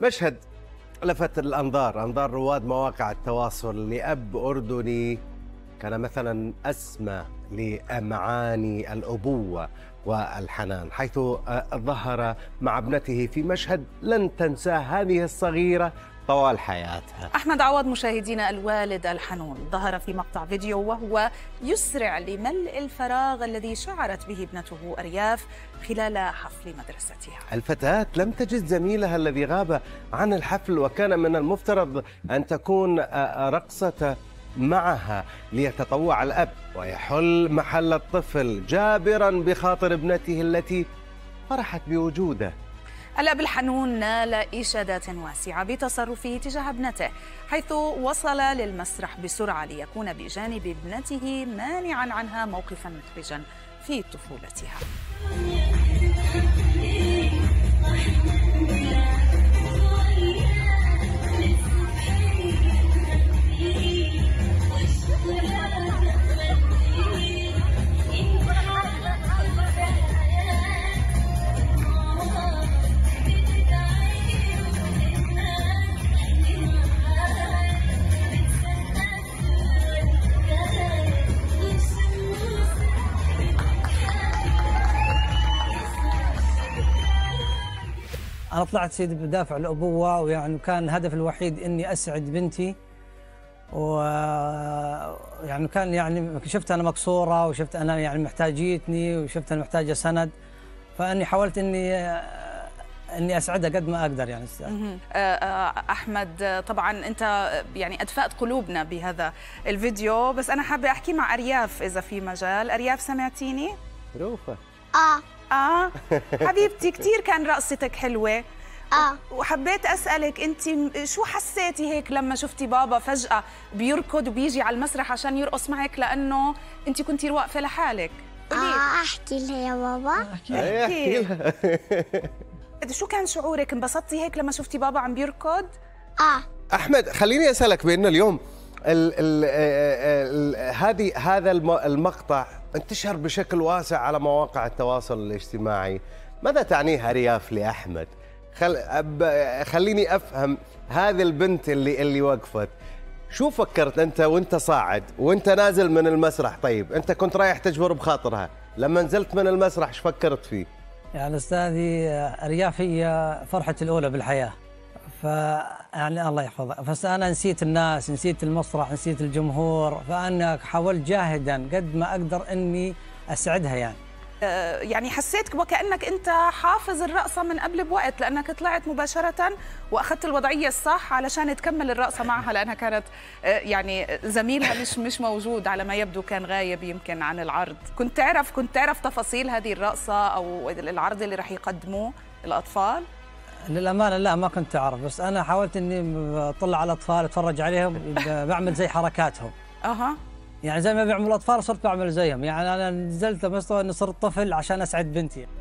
مشهد لفت الأنظار، أنظار رواد مواقع التواصل لأب أردني كان مثلا أسمى لمعاني الأبوة والحنان، حيث ظهر مع ابنته في مشهد لن تنساه هذه الصغيرة طوال حياتها. أحمد عوض مشاهدينا الوالد الحنون ظهر في مقطع فيديو وهو يسرع لملء الفراغ الذي شعرت به ابنته أرياف خلال حفل مدرستها. الفتاة لم تجد زميلها الذي غاب عن الحفل، وكان من المفترض أن تكون رقصة معها ليتطوع الأب ويحل محل الطفل، جابرا بخاطر ابنته التي فرحت بوجوده. الأب الحنون نال إشادات واسعة بتصرفه تجاه ابنته، حيث وصل للمسرح بسرعة ليكون بجانب ابنته مانعا عنها موقفا محرجا في طفولتها. أنا طلعت سيدي بدافع الأبوة، ويعني كان الهدف الوحيد إني أسعد بنتي، ويعني كان يعني شفت أنا مكسورة، وشفت أنا يعني محتاجيتني، وشفت أنا محتاجة سند، فأني حاولت إني أسعدها قد ما أقدر يعني. أحمد طبعا أنت يعني أدفأت قلوبنا بهذا الفيديو، بس أنا حابة أحكي مع أرياف إذا في مجال. أرياف سمعتيني؟ روفة حبيبتي كثير كان رقصتك حلوة. وحبيت أسألك أنت شو حسيتي هيك لما شفتي بابا فجأة بيركض وبيجي على المسرح عشان يرقص معك، لأنه أنت كنتي واقفة لحالك؟ أحكي لها يا بابا. احكي لها. شو كان شعورك؟ انبسطتي هيك لما شفتي بابا عم بيركض؟ أحمد، خليني أسألك بأنه اليوم هذا المقطع انتشر بشكل واسع على مواقع التواصل الاجتماعي، ماذا تعنيه أرياف لأحمد؟ خليني أفهم هذه البنت اللي وقفت، شو فكرت أنت وأنت صاعد وأنت نازل من المسرح؟ طيب أنت كنت رايح تجبر بخاطرها، لما نزلت من المسرح ايش فكرت فيه؟ يعني أستاذي أرياف هي فرحتي الأولى بالحياة، فيعني الله يحفظها، بس أنا نسيت الناس، نسيت المسرح، نسيت الجمهور، فأنا حاولت جاهدا قد ما أقدر إني أسعدها يعني حسيت وكأنك أنت حافظ الرقصة من قبل بوقت، لأنك طلعت مباشرة وأخذت الوضعية الصح علشان تكمل الرقصة معها، لأنها كانت يعني زميلها مش موجود على ما يبدو، كان غايب يمكن عن العرض. كنت تعرف تفاصيل هذه الرقصة أو العرض اللي رح يقدموه الأطفال؟ للأمانة لا، ما كنت أعرف، بس أنا حاولت إني أطلع على الأطفال، أتفرج عليهم، بعمل زي حركاتهم. يعني زي ما بيعملوا الأطفال صرت بعمل زيهم، يعني أنا نزلت مستوى إني صرت طفل عشان أسعد بنتي.